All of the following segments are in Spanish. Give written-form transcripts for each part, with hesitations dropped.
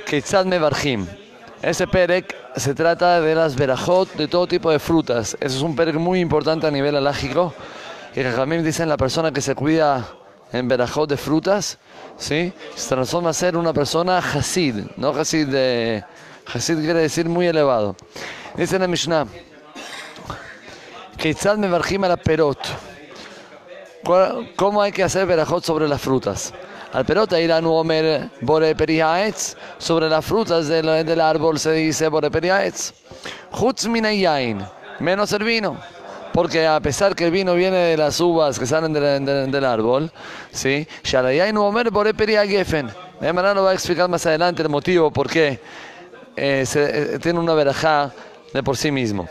Keitzad Mevarchim. Ese perek se trata de las verajot de todo tipo de frutas. Eso es un perek muy importante a nivel alágico. Y Jajamim dicen la persona que se cuida en verajot de frutas, ¿sí?, se transforma a ser una persona hasid. No hasid de... Hasid quiere decir muy elevado. Dice en la Mishnah, Keitzad Mevarchim ala perot. ¿Cómo hay que hacer verajot sobre las frutas? Al perot iranu omer bore peri haetz. Sobre las frutas del árbol se dice bore peri haetz. Chutz min hayain, menos el vino. Porque a pesar que el vino viene de las uvas que salen del árbol, ¿sí? Shal hayain omer bore peri hagefen. De manera lo va a explicar más adelante el motivo por qué tiene una verajá de por sí mismo.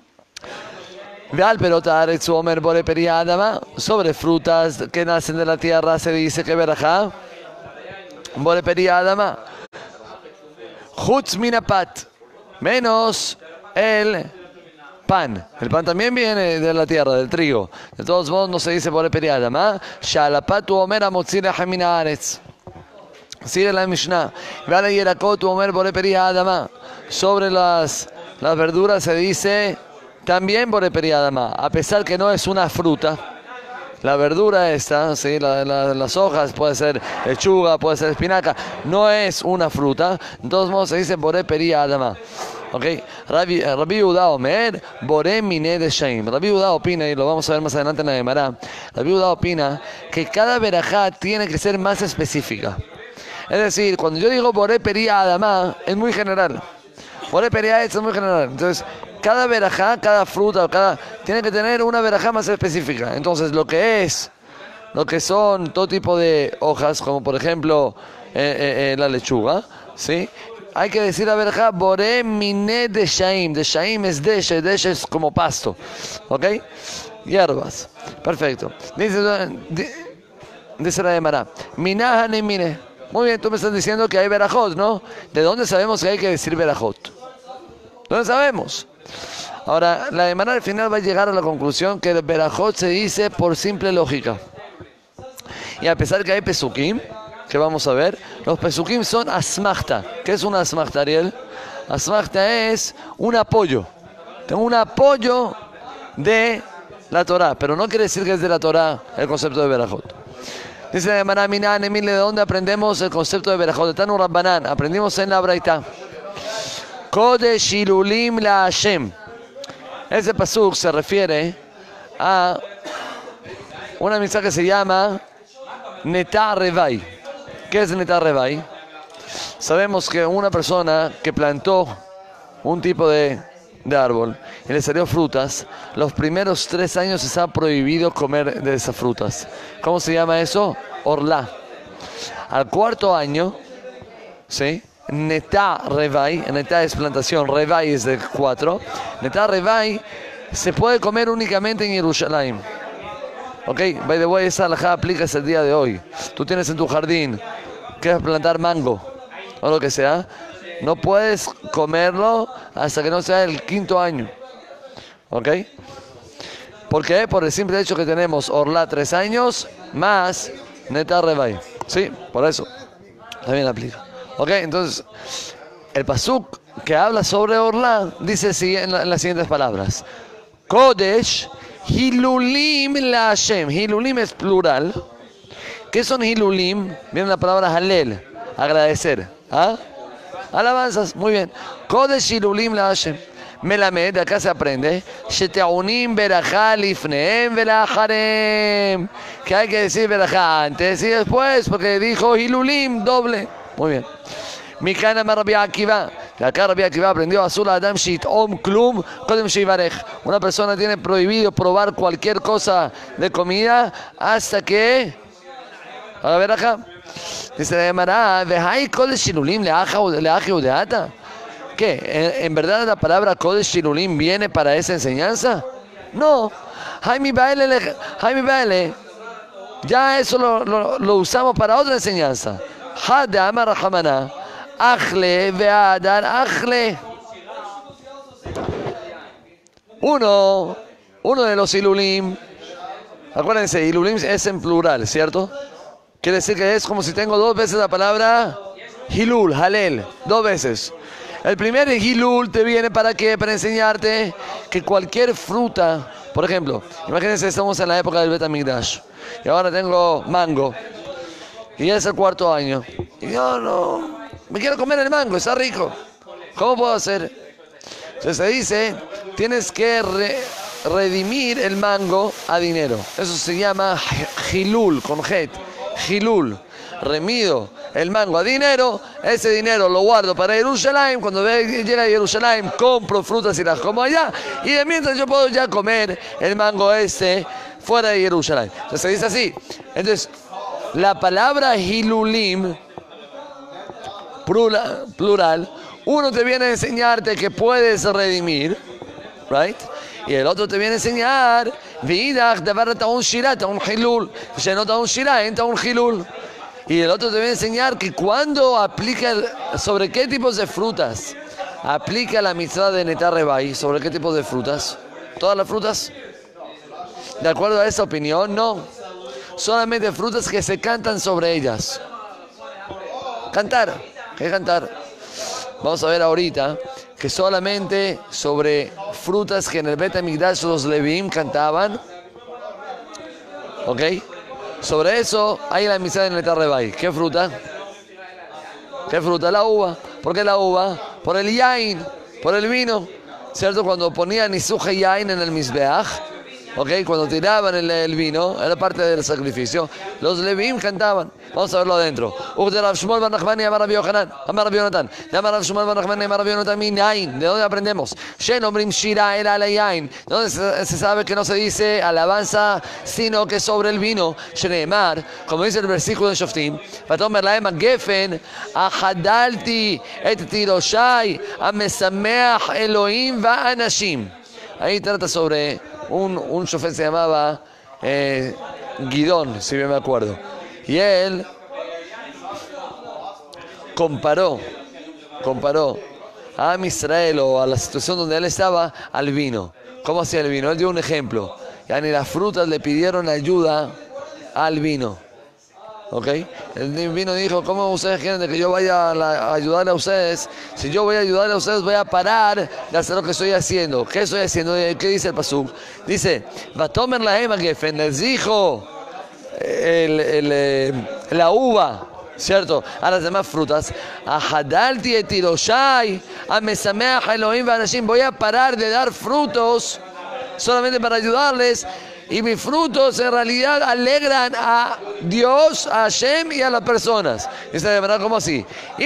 Sobre frutas que nacen de la tierra se dice que verajá bore peri adama chutz minapat, menos el pan. El pan también viene de la tierra, del trigo. De todos modos no se dice bore peri adama. Shalapat omer amotzi lechem min haaretz. Sigue la Mishnah. Vale yerakot omer bore peri adama. Sobre las verduras se dice también bore peri adama, a pesar que no es una fruta. La verdura esta, ¿sí?, las hojas, puede ser lechuga, puede ser espinaca, no es una fruta. De todos modos se dice bore peri adama. ¿Ok? Rabbi Yehuda omer bore mine de shaim. Rabbi Yehuda opina, y lo vamos a ver más adelante en la Gemara, Rabbi Yehuda opina que cada verajá tiene que ser más específica. Es decir, cuando yo digo bore peri adama, es muy general. Bore peri adama es muy general. Entonces, cada verajá, cada fruta, tiene que tener una verajá más específica. Entonces, lo que son todo tipo de hojas, como por ejemplo la lechuga, ¿sí?, hay que decir la verajá bore mine de shaim. De shaim es deshe es como pasto, ¿ok? Hierbas. Perfecto. Dice la Gemara, minaha ni mine. Muy bien, tú me estás diciendo que hay verajot, ¿no? ¿De dónde sabemos que hay que decir verajot? ¿Dónde sabemos? Ahora, la Gemara al final va a llegar a la conclusión que el verajot se dice por simple lógica. Y a pesar que hay pesukim, que vamos a ver, los pesukim son asmachta. ¿Qué es una asmachta, Ariel? Asmachta es un apoyo. Tengo un apoyo de la Torah, pero no quiere decir que es de la Torah el concepto de verajot. Dice la Gemara, Minan, Emile, ¿de dónde aprendemos el concepto de verajot? De Tanu Rabbanan, aprendimos en la Braita. Kodesh Hilulim la Hashem. Ese pasuk se refiere a una mitzvah que se llama Netah Revai. ¿Qué es Netah Revai? Sabemos que una persona que plantó un tipo de árbol y le salió frutas, los primeros 3 años está prohibido comer de esas frutas. ¿Cómo se llama eso? Orlá. Al 4.º año, ¿sí?, Netah Revai, Netah es plantación, Revai es de 4. Netah Revai se puede comer únicamente en Jerusalén. Ok, by the way, esa alajá aplica el día de hoy. Tú tienes en tu jardín, quieres plantar mango o lo que sea, no puedes comerlo hasta que no sea el 5.º año. ¿Ok? ¿Por qué? Por el simple hecho que tenemos Orlá 3 años más Netah Revai. Sí, por eso. También aplica. Ok, entonces, el pasuk que habla sobre Orlá dice en las siguientes palabras. Kodesh Hilulim la Hashem. Hilulim es plural. ¿Qué son Hilulim? Viene la palabra Halel, agradecer. ¿Ah? Alabanzas, muy bien. Kodesh Hilulim la Hashem. Melamed, de acá se aprende. Sheteunim berajá lifneem velacharem. Que hay que decir berajá antes y después, porque dijo Hilulim, doble. Muy bien. Mikana Rabbi Akiva. De acá Rabbi Akiva aprendió Azul Adam Shit Om Klum Kodem Shivarech. Una persona tiene prohibido probar cualquier cosa de comida hasta que a ver acá. Dice la Gemara, Vehai Kodesh Shilulim leaji udeata. ¿Qué? ¿En verdad la palabra Kodesh Shilulim viene para esa enseñanza? No. Jaime Baile. Ya eso lo usamos para otra enseñanza. Hada Amar Rahamana. Achle ve'adar achle. Uno de los Hilulim. Acuérdense, Hilulim es en plural, ¿cierto? Quiere decir que es como si tengo 2 veces la palabra Hilul, Halel, 2 veces. El primer Hilul te viene para qué? Para enseñarte que cualquier fruta, por ejemplo, imagínense, estamos en la época del Bet HaMikdash y ahora tengo mango y es el 4º año y yo no, me quiero comer el mango, está rico. ¿Cómo puedo hacer? Entonces se dice, tienes que redimir el mango a dinero. Eso se llama Hilul, con Het, Hilul, remido el mango a dinero, ese dinero lo guardo para Jerusalén, cuando llega a Jerusalén compro frutas y las como allá, y de mientras yo puedo ya comer el mango fuera de Jerusalén. Entonces se dice así. Entonces, la palabra Hilulim, plural, uno te viene a enseñarte que puedes redimir, right? Y el otro te viene a enseñar, y el otro te viene a enseñar que cuando aplica, sobre qué tipos de frutas aplica la mitzvah de Netar Rebai, sobre qué tipos de frutas. ¿Todas las frutas? De acuerdo a esa opinión, no. Solamente frutas que se cantan sobre ellas. Cantar, ¿qué cantar? Vamos a ver ahorita que solamente sobre frutas que en el Bet HaMikdash los Leviim cantaban, ¿ok? Sobre eso hay la mitzvah de Netar Rebai. ¿Qué fruta? ¿Qué fruta? La uva. ¿Por qué la uva? Por el yain, por el vino. ¿Cierto? Cuando ponían Isuje yain en el Mizbeach, ¿ok? Cuando tiraban el vino, era parte del sacrificio, los Leviim cantaban. Vamos a verlo adentro. ¿De dónde aprendemos? ¿De dónde se sabe que no se dice alabanza, sino que sobre el vino? Como dice el versículo de Shoftim, ahí trata sobre un shofet, se llamaba Gidón, si bien me acuerdo. Y él comparó a Israel o a la situación donde él estaba al vino. ¿Cómo hacía el vino? Él dio un ejemplo. Ya ni las frutas le pidieron ayuda al vino. ¿Ok? El vino dijo, ¿cómo ustedes quieren de que yo vaya a ayudarle a ustedes? Si yo voy a ayudarle a ustedes, voy a parar de hacer lo que estoy haciendo. ¿Qué estoy haciendo? ¿Qué dice el pasuk? Dice, Vatomer lahem hagefen, les dijo la uva, ¿cierto? A las demás frutas, Ahadalti etiroshai, amesameach Elohim vanashim, voy a parar de dar frutos solamente para ayudarles. Y mis frutos en realidad alegran a Dios, a Hashem y a las personas. Y se llamará como así.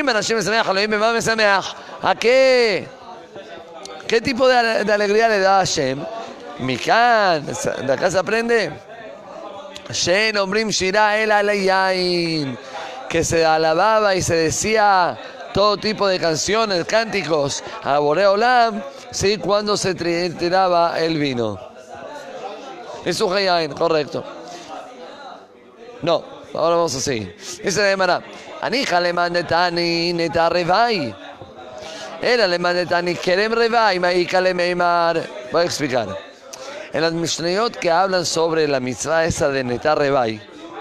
¿A qué tipo de alegría le da a Hashem? Mikan, de acá se aprende. Shen omrim shira el alayain, que se alababa y se decía todo tipo de canciones, cánticos a Borei Olam, sí, cuando se tiraba el vino. Es un hayain, correcto. No, ahora vamos a seguir. Dice la Gemara, Anija le mandetani netar revai. Era le mandetani kerem revai, maika le meimar. Voy a explicar. En las Mishnayot que hablan sobre la mitzvah esa de netar revai,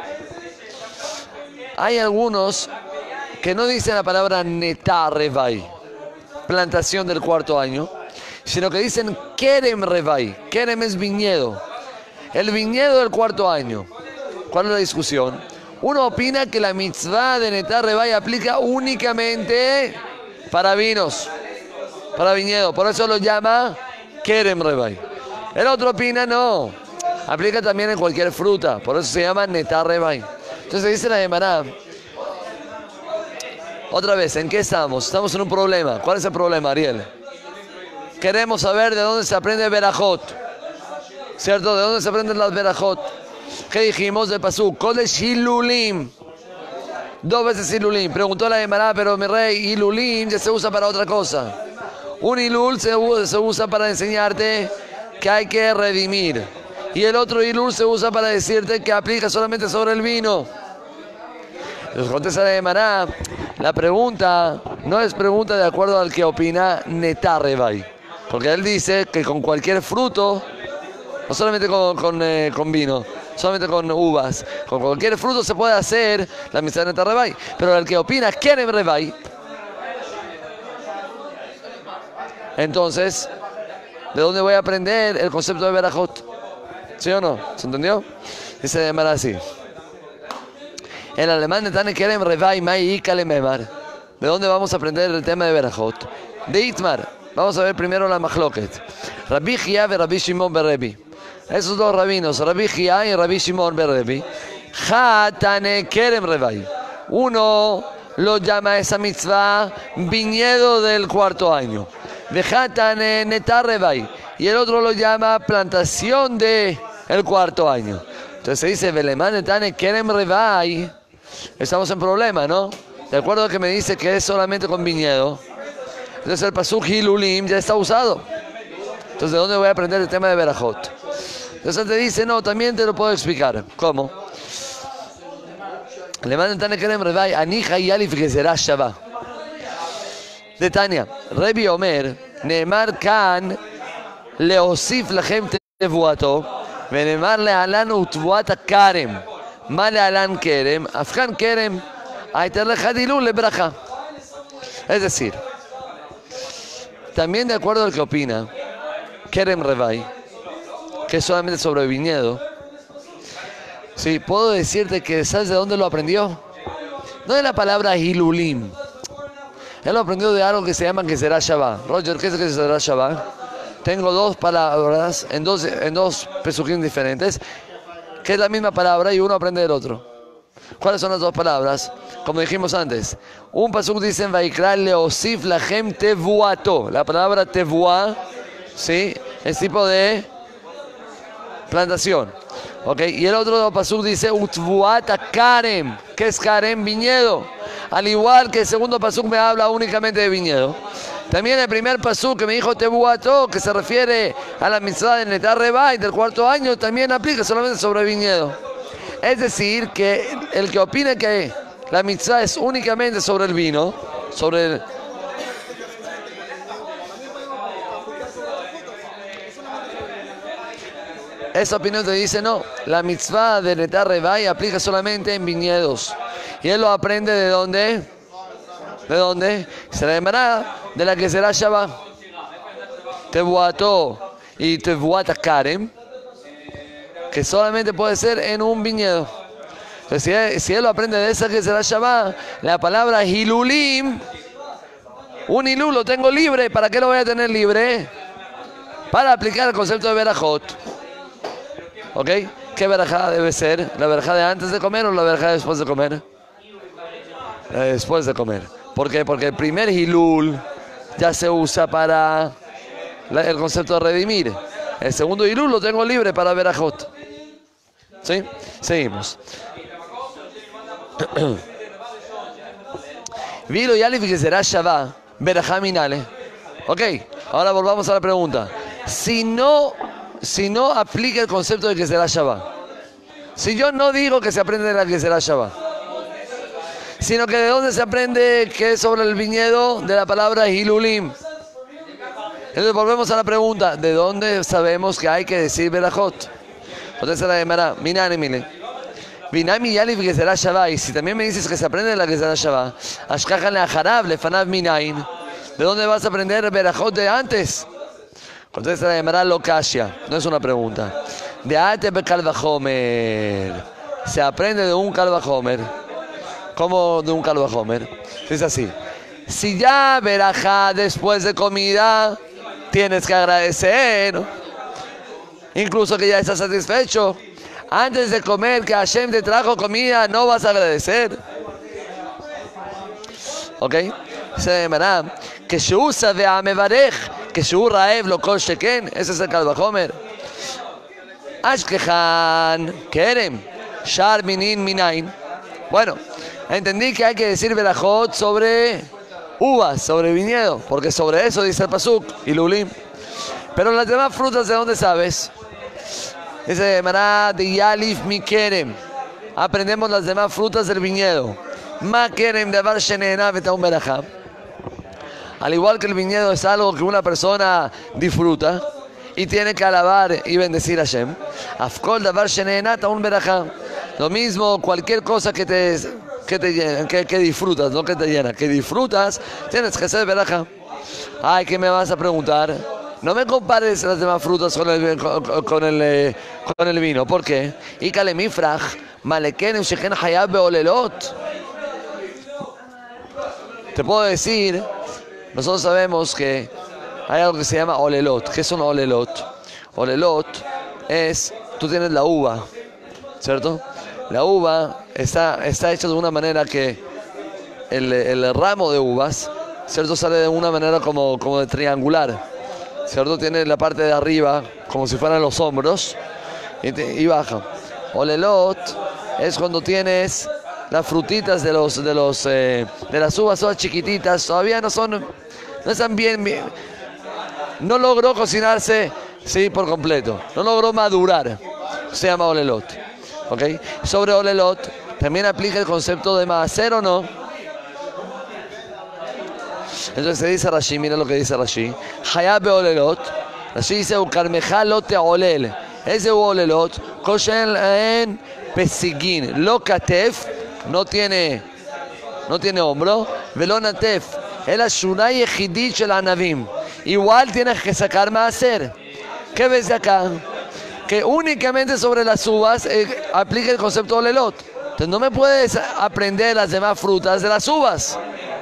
hay algunos que no dicen la palabra netar revai, plantación del 4º año, sino que dicen kerem revai. Kerem es viñedo. El viñedo del 4º año. ¿Cuál es la discusión? Uno opina que la mitzvah de Netar Rebai aplica únicamente para vinos, para viñedo. Por eso lo llama Kerem Rebai. El otro opina no. Aplica también en cualquier fruta. Por eso se llama Netar Rebai. Entonces dice la Gemara. Otra vez, ¿en qué estamos? Estamos en un problema. ¿Cuál es el problema, Ariel? Queremos saber de dónde se aprende Berajot. ¿Cierto? ¿De dónde se aprenden las Berajot? ¿Qué dijimos de pasuk? Kodesh Hilulim. 2 veces Hilulim. Preguntó la Gemara, pero mi rey, Hilulim ya se usa para otra cosa. Un Hilul se usa para enseñarte que hay que redimir. Y el otro Hilul se usa para decirte que aplica solamente sobre el vino. Entonces contesta la Gemara, la pregunta no es pregunta de acuerdo al que opina Netar Rebai. Porque él dice que con cualquier fruto, no solamente con vino, solamente con uvas. Con cualquier fruto se puede hacer la mitzvah de Netar Revai. Pero el que opina Kerem Revai, entonces, ¿de dónde voy a aprender el concepto de Berajot? ¿Sí o no? ¿Se entendió? Dice de manera así. En alemán de Tane Kerem Revai Mai Ikale Memar. ¿De dónde vamos a aprender el tema de Berajot? De Itmar. Vamos a ver primero la Machloket. Rabbi Chia y Rabbi Shimon ben Rebi. Esos dos rabinos, Rabbi Chia y Rabbi Shimon ben Rebi. Tane Kerem Revai. Uno lo llama esa mitzvah viñedo del cuarto año. Tane Netar Revai. Y el otro lo llama plantación del cuarto año. Entonces se dice, Velemán Tane Kerem Revai. Estamos en problema, ¿no? De acuerdo a que me dice que es solamente con viñedo. Entonces el pasuk Hilulim ya está usado. Entonces, ¿de dónde voy a aprender el tema de Berajot? Entonces te dice, no, también te lo puedo explicar. ¿Cómo? Velemán Tane Kerem Revai, Anija y Alif Gezerah Shavá. De Tania, Rebi Omer, Neemar Kan, Leosif Lachem Tevuato, Venemar Lealan Utvuata Karem, Ma Lealan Kerem, Afkan Kerem, Aiter Lejadilul Lebraja. Es decir, también de acuerdo al que opina, Kerem Revai, que es solamente sobre viñedo, sí, puedo decirte que ¿sabes de dónde lo aprendió? No de la palabra Hilulim. Él lo aprendió de algo que se llama Gezerah Shavá. Roger, ¿qué es Gezerah Shavá? Tengo dos palabras en dos pesukim diferentes, que es la misma palabra y uno aprende del otro. ¿Cuáles son las dos palabras? Como dijimos antes, un pasuk dice en Vaikra leosif lachem tevuato. La palabra tevuá, ¿sí?, es tipo de plantación. ¿Okay? Y el otro pasuk dice utvuata karem. ¿Qué es karem? Viñedo. Al igual que el segundo pasuk me habla únicamente de viñedo. También el primer pasuk que me dijo tevuato, que se refiere a la mitzvah de Netar Revai del cuarto año, también aplica solamente sobre viñedo. Es decir, que el que opine que la mitzvah es únicamente sobre el vino, sobre el... Esa opinión te dice, no, la mitzvah de Netar Revai aplica solamente en viñedos. Y él lo aprende ¿de dónde? ¿De dónde? Se la llamará de la Gezerah Shavá. Tevuato y Tevuata Karem, que solamente puede ser en un viñedo. Entonces, si él lo aprende de esa Gezerah Shavá, la palabra Hilulim, un hilul lo tengo libre. ¿Para qué lo voy a tener libre? Para aplicar el concepto de Berajot. ¿Ok? ¿Qué verajá debe ser? ¿La verajá de antes de comer o la verajá de después de comer? Después de comer. ¿Por qué? Porque el primer hilul ya se usa para el concepto de redimir. El segundo hilul lo tengo libre para verajot. ¿Sí? Seguimos. Vilo y alif Gezerah Shavá, verajá minale. Ok, ahora volvamos a la pregunta. Si no aplica el concepto de Gezerah Shavá, si yo no digo que se aprende de la Gezerah Shavá, sino que de dónde se aprende que es sobre el viñedo, de la palabra Hilulim. Entonces volvemos a la pregunta, ¿de dónde sabemos que hay que decir Berajot? Entonces la llamará, Minani Mile. Vinami Yalif Gezerah Shavá. Y si también me dices que se aprende de la Gezerah Shavá, Ashkajan le Ajarab le Fanav Minain. ¿De dónde vas a aprender Berajot de antes? Entonces la llamará Lokashia. No es una pregunta. De Ate Bekal Vajomer. Se aprende de un Kal Vajomer. ¿Cómo de un Kal Vajomer? Es así. Si ya verajá después de comida, tienes que agradecer. Incluso que ya estás satisfecho. Antes de comer, que Hashem te trajo comida, no vas a agradecer. ¿Ok? Se llamará que Shu sabe a mevarej, que Shu raev lo kol sheken. Ese es el Kal Vajomer. Ashkehan kerem shar minin minain. Bueno, entendí que hay que decir Berajot sobre uvas, sobre viñedo, porque sobre eso dice el pasuk y Lulim. Pero las demás frutas, ¿de dónde sabes? Dice Mará de Yalif mi kerem. Aprendemos las demás frutas del viñedo. Ma kerem de bar shenena betaum berajá. Al igual que el viñedo es algo que una persona disfruta, y tiene que alabar y bendecir a Hashem. Afkol davar shenenat un berajá. Lo mismo, cualquier cosa que disfrutas, no que te llena, que disfrutas, tienes que hacer berajá. Ay, ¿qué me vas a preguntar? No me compares las demás frutas con el vino. ¿Por qué? Y kalemifraj, maleken sheken hayab beolelot. Te puedo decir, nosotros sabemos que hay algo que se llama olelot. ¿Qué es un olelot? Olelot es, tú tienes la uva, ¿cierto? La uva está hecha de una manera que el ramo de uvas, ¿cierto? Sale de una manera como de triangular, ¿cierto? Tiene la parte de arriba como si fueran los hombros y baja. Olelot es cuando tienes las frutitas de las uvas, todas chiquititas, todavía no están bien, no logró cocinarse, sí, por completo, no logró madurar, se llama olelot, ¿ok? Sobre olelot también aplica el concepto de maaser o no. Entonces se dice Rashi, mira lo que dice Rashi, hayab beolelot, Rashi dice ukarmeja lo teolel, ese olelot koshen en pesigin, lo katef, no tiene hombro, velo natef, el ashunay ejidit shel anavim, igual tienes que sacar maaser. ¿Qué ves de acá? Que únicamente sobre las uvas aplica el concepto de olelot. Entonces no me puedes aprender las demás frutas de las uvas.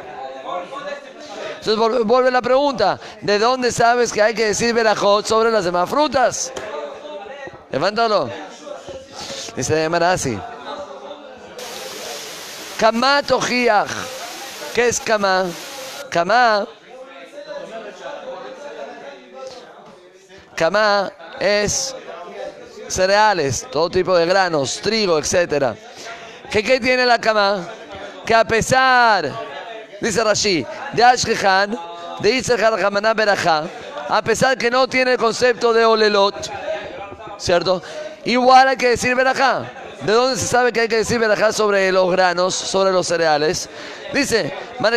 Entonces vuelve la pregunta, ¿de dónde sabes que hay que decir berajot sobre las demás frutas? Levántalo. Dice de manera así. Kamá tojiach. ¿Qué es kamá? Kamá es cereales, todo tipo de granos, trigo, etc. ¿Qué tiene la kamá? Que a pesar, dice Rashi, de Ashkehan, de Yitzhak Hamaná Berajá, a pesar que no tiene el concepto de olelot, ¿cierto? Igual hay que decir berajá. ¿De dónde se sabe que hay que decir berajá sobre los granos, sobre los cereales? Dice,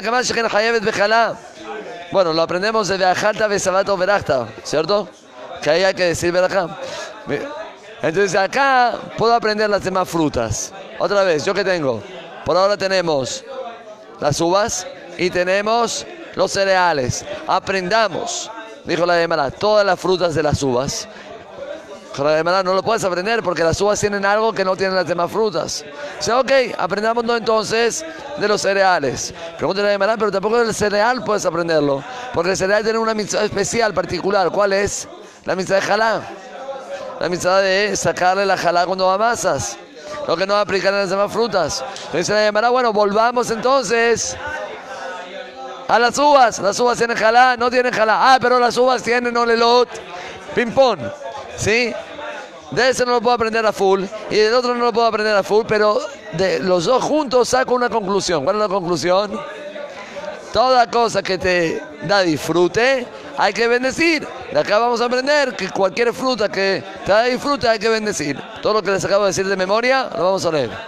bueno, lo aprendemos de Beajalta, Besabato, Berachta, ¿cierto? Que ahí hay que decir berajá. Entonces acá puedo aprender las demás frutas. Otra vez, ¿yo qué tengo? Por ahora tenemos las uvas y tenemos los cereales. Aprendamos, dijo la Gemara, todas las frutas de las uvas. La Gemara no lo puedes aprender porque las uvas tienen algo que no tienen las demás frutas. Dice, ok, aprendamos entonces de los cereales. Pregúntale a la Gemara, pero tampoco del cereal puedes aprenderlo. Porque el cereal tiene una mitzvah especial, particular. ¿Cuál es? La mitzvah de jalá. La mitzvah de sacarle la jalá cuando amasas. Lo que no aplican en las demás frutas. Dice la Gemara, bueno, volvamos entonces a las uvas. Las uvas tienen jalá, no tienen jalá. Ah, pero las uvas tienen olelot, ping-pong. ¿Sí? De ese no lo puedo aprender a full y del otro no lo puedo aprender a full, pero de los dos juntos saco una conclusión. ¿Cuál es la conclusión? Toda cosa que te da disfrute hay que bendecir. De acá vamos a aprender que cualquier fruta que te da disfrute hay que bendecir. Todo lo que les acabo de decir de memoria lo vamos a leer.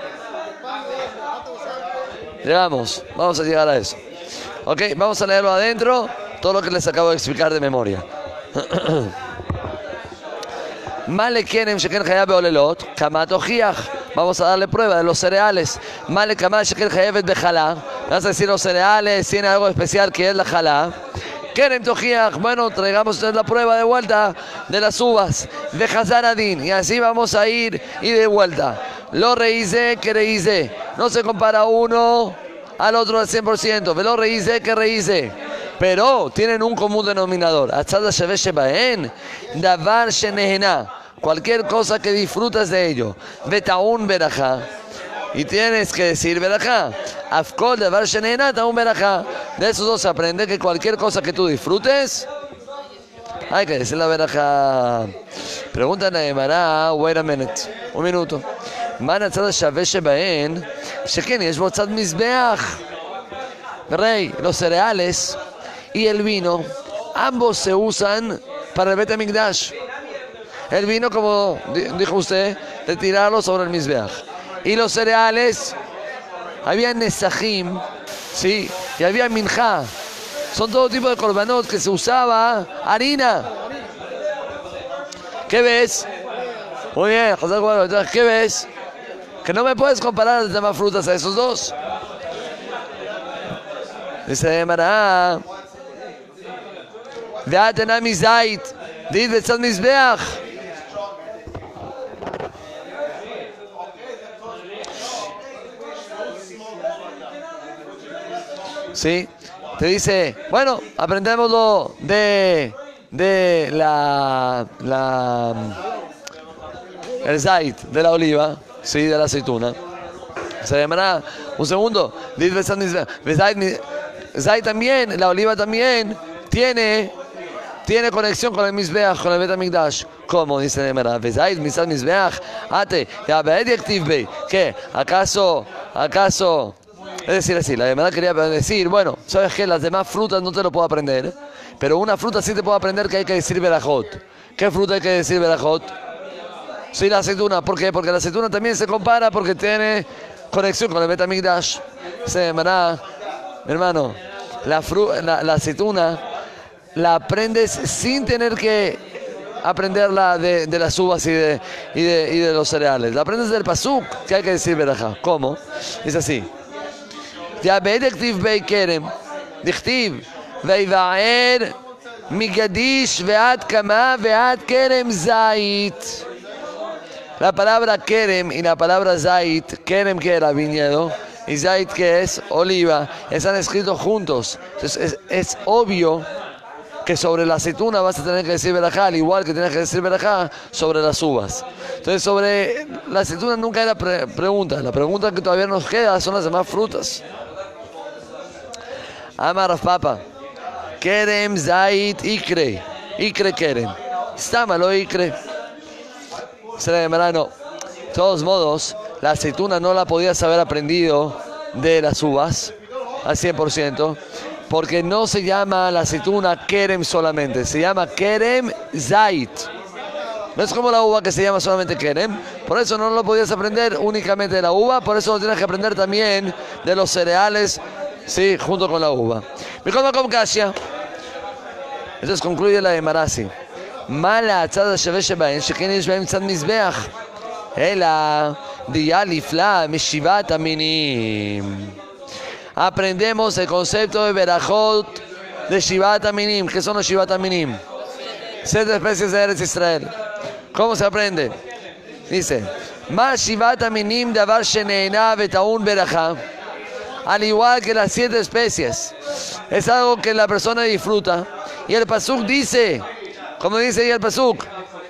Llegamos, vamos a llegar a eso. Ok, vamos a leerlo adentro, todo lo que les acabo de explicar de memoria. Male quienem sheken hayab beolelot, kamá tojiach. Vamos a darle prueba de los cereales. Male kamá sheken hayavet bejalá. Vamos a decir los cereales tienen algo especial que es la jalá. Quienem tojiach. Bueno, traigamos la prueba de vuelta de las uvas. Bejazar adin. Y así vamos a ir y de vuelta. Lo reíse que reíse. No se compara uno al otro al 100%. Velo reíse que reíse. Pero tienen un común denominador. Davar shenehena. Cualquier cosa que disfrutas de ello. Betaun berajá. Y tienes que decir berajá. Afkol davar shenehena taun berajá. De esos dos se aprende que cualquier cosa que tú disfrutes hay que decir la berajá. Preguntan a Emara, wait a minute. Un minuto. Man atzad shaveh shebaen. Sheken yesh bo tzad mizbeach. Rey, los cereales y el vino, ambos se usan para el Bet HaMikdash. El vino, como dijo usted, de tirarlo sobre el Mizbeach. Y los cereales, había nesajim, sí, y había minjá. Son todo tipo de korbanot que se usaba harina. ¿Qué ves? Muy bien, José Juan, entonces, ¿qué ves? Que no me puedes comparar las demás frutas a esos dos. Dice Mará, Ve'atena mizait, dit betzat mizbeach. ¿Sí? Te dice, bueno, aprendémoslo de el zait, de la oliva, sí, de la aceituna. Se llamará, un segundo, zait también, la oliva también tiene conexión con el Mizbeach, con el Bet HaMikdash. ¿Cómo? Dice Nemara, Vezait, Mizat Mizbeach, Ate, Yabeed Yaktiv Bey. ¿Qué? ¿Acaso? Es decir, así, la Nemara quería decir, bueno, ¿sabes qué? Las demás frutas no te lo puedo aprender, pero una fruta sí te puedo aprender que hay que decir Berajot. ¿Qué fruta hay que decir Berajot? Sí, la aceituna. ¿Por qué? Porque la aceituna también se compara porque tiene conexión con el Bet HaMikdash. Dice Nemara, mi hermano, la aceituna la aprendes sin tener que aprenderla de las uvas y de los cereales. La aprendes del pasuk, que hay que decir verajá. ¿Cómo? Es así. Dichtiv bei kerem, dichtiv veivaer migadish veat kama veat kerem zait. La palabra kerem y la palabra zait, kerem que era viñedo y zait que es oliva, están escritos juntos. Entonces es obvio que sobre la aceituna vas a tener que decir verajá, al igual que tienes que decir verajá sobre las uvas. Entonces sobre la aceituna nunca era pregunta. La pregunta que todavía nos queda son las demás frutas. Amar Rav Papa, kerem zait ikre kerem, stama lo ikre. Se le llamará, no. De todos modos, la aceituna no la podías haber aprendido de las uvas al 100%. Porque no se llama la aceituna kerem solamente, se llama kerem zait. No es como la uva que se llama solamente kerem, por eso no lo podías aprender únicamente de la uva, por eso lo tienes que aprender también de los cereales, sí, junto con la uva. Entonces concluye la de Marasi. Mala tzad sheve shebaen sheken yesh bahem tzad mizbeach, ela diya lifla mishivat aminim. Aprendemos el concepto de Berajot de Shivat Aminim. ¿Qué son los Shivat Aminim? 7 especies de Eretz Israel. ¿Cómo se aprende? Dice, Ma Shivat Aminim davar sheneina betaun berajá. Al igual que las 7 especies, es algo que la persona disfruta. Y el pasuk dice, como dice ahí el pasuk,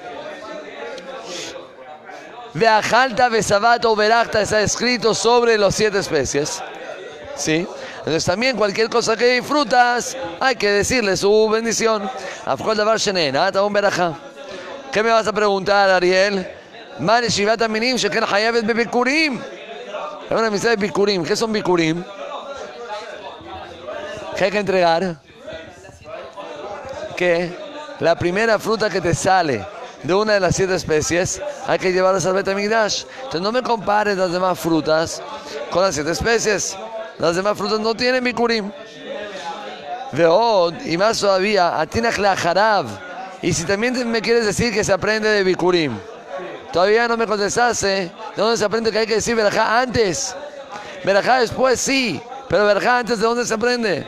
Veajalta besabat o berachta, está escrito sobre las 7 especies. ¿Sí? Entonces también cualquier cosa que disfrutas hay que decirle su bendición. ¿Qué me vas a preguntar, Ariel? ¿Qué son bikurim? ¿Qué hay que entregar? Que la primera fruta que te sale de una de las 7 especies hay que llevarlas al Bet HaMikdash. Entonces no me compares las demás frutas con las 7 especies. Las demás frutas no tienen bikurim. Veod, y más todavía, atinach la jarab. Y si también me quieres decir que se aprende de bikurim, todavía no me contestaste. ¿De dónde se aprende que hay que decir verajá antes? Verajá después sí, pero verajá antes, ¿de dónde se aprende?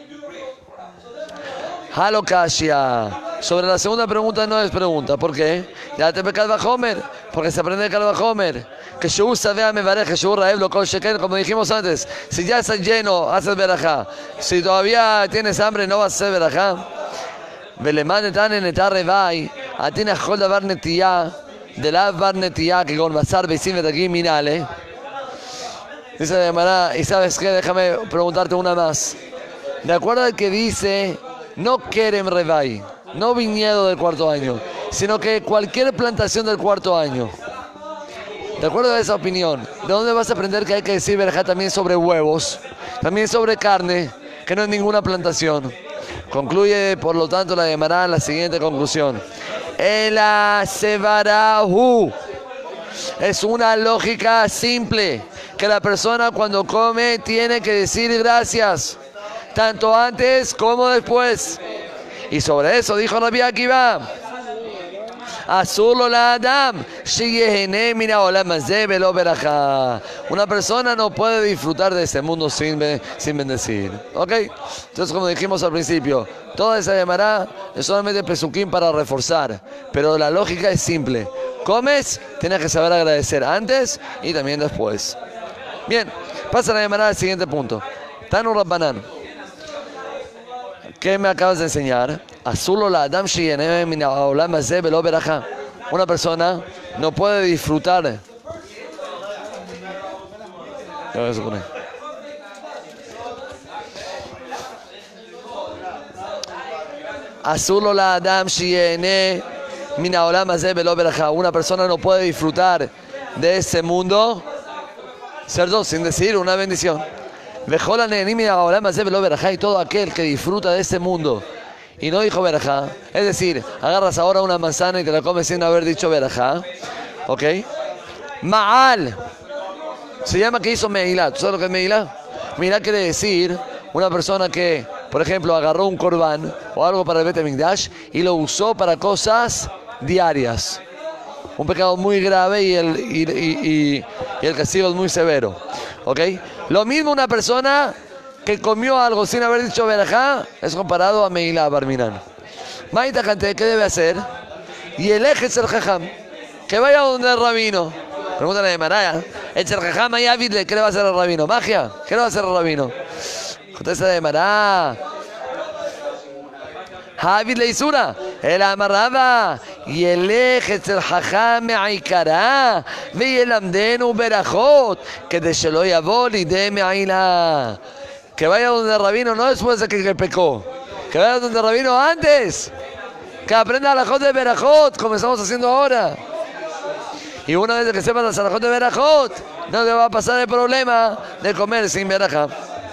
Halokashia. Sobre la segunda pregunta no es pregunta. ¿Por qué? Ya te pecal bajomer. Porque se aprende de Kalvajomer. Que Shu Savea me bareje, Shu Raeb lo kol sheken, como dijimos antes. Si ya estás lleno, haces verajá. Si todavía tienes hambre, no vas a hacer verajá. Veleman etan en etar revai. Atina jol davar netiyah. De la bar netiyah que con basar beisim de aquí minale. Dice de Mará, y sabes qué, déjame preguntarte una más. De acuerdo al que dice, no kerem revai, no viñedo del 4º año, sino que cualquier plantación del 4º año. De acuerdo a esa opinión, ¿de dónde vas a aprender que hay que decir verajá también sobre huevos, también sobre carne, que no es ninguna plantación? Concluye, por lo tanto, la llamará la siguiente conclusión. Ela sevarahu. Es una lógica simple, que la persona cuando come tiene que decir gracias, tanto antes como después. Y sobre eso dijo Rabbi Akiva, Azulo la Adam, una persona no puede disfrutar de este mundo sin bendecir. ¿Ok? Entonces, como dijimos al principio, toda esa Gemara es solamente pesuquín para reforzar, pero la lógica es simple. Comes, tienes que saber agradecer antes y también después. Bien, pasa la Gemara al siguiente punto. Tanu Rabbanan. ¿Qué me acabas de enseñar? Azulo la Adam una persona no puede disfrutar. Azulo la Adam una persona no puede disfrutar de ese mundo, ¿cierto? Sin decir una bendición. Y todo aquel que disfruta de ese mundo y no dijo verajá, es decir, agarras ahora una manzana y te la comes sin haber dicho verajá, ¿ok? Ma'al se llama que hizo meilá. ¿Tú sabes lo que es meilá? Meilá quiere decir una persona que, por ejemplo, agarró un corbán o algo para el Bet HaMikdash y lo usó para cosas diarias. Un pecado muy grave y el castigo es muy severo. ¿Ok? Lo mismo una persona que comió algo sin haber dicho verajá es comparado a Meilá Barminan. Maita Cante, ¿qué debe hacer? Y el eje es el jajam. Que vaya donde el rabino. Pregúntale de Maraya. El jajam ahí avidle, ¿qué le va a hacer el rabino? ¿Magia? ¿Qué le va a hacer el rabino? Contesta de Mará. Javid le isura. El amarraba. Y el eje es el jajam me'aikara. Ve el amdenu berajot. Que de shelo yavoli de me'aila. Que vaya donde el rabino no después de que pecó. Que vaya donde el rabino antes. Que aprenda la jot de berajot, como estamos haciendo ahora. Y una vez que sepas la salajot de berajot, no te va a pasar el problema de comer sin berajá.